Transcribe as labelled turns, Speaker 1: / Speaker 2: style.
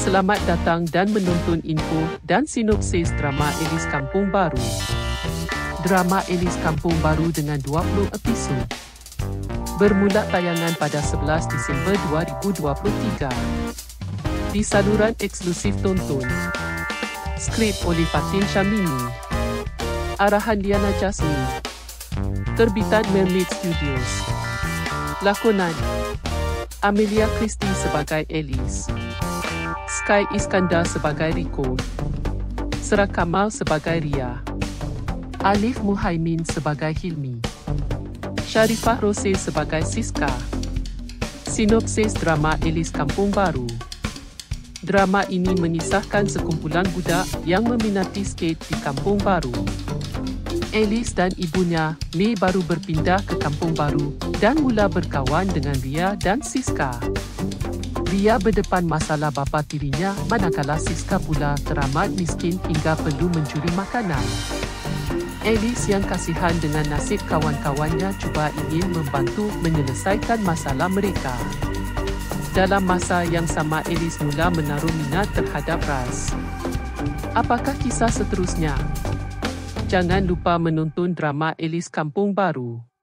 Speaker 1: Selamat datang dan menonton info dan sinopsis drama Elis Kampung Baru. Drama Elis Kampung Baru dengan 20 episod. Bermula tayangan pada 11 Disember 2023. Di saluran eksklusif tonton. Skrip oleh Fatin Syamimi. Arahan Diana Jasmine. Terbitan Mermaid Studios. Lakonan Amelia Christie sebagai Elis, Sky Iskandar sebagai Rico, Sera Kamal sebagai Ria, Alif Muhaimin sebagai Hilmi, Sharifah Rose sebagai Siska. Sinopsis drama Elis Kampung Baru. Drama ini mengisahkan sekumpulan budak yang meminati skate di Kampung Baru. Elis dan ibunya, May, baru berpindah ke Kampung Baru dan mula berkawan dengan Ria dan Siska. Ria berdepan masalah bapa tirinya, manakala Siska pula teramat miskin hingga perlu mencuri makanan. Elis yang kasihan dengan nasib kawan-kawannya cuba ingin membantu menyelesaikan masalah mereka. Dalam masa yang sama, Elis mula menaruh minat terhadap ras. Apakah kisah seterusnya? Jangan lupa menonton drama Elis Kampung Baru.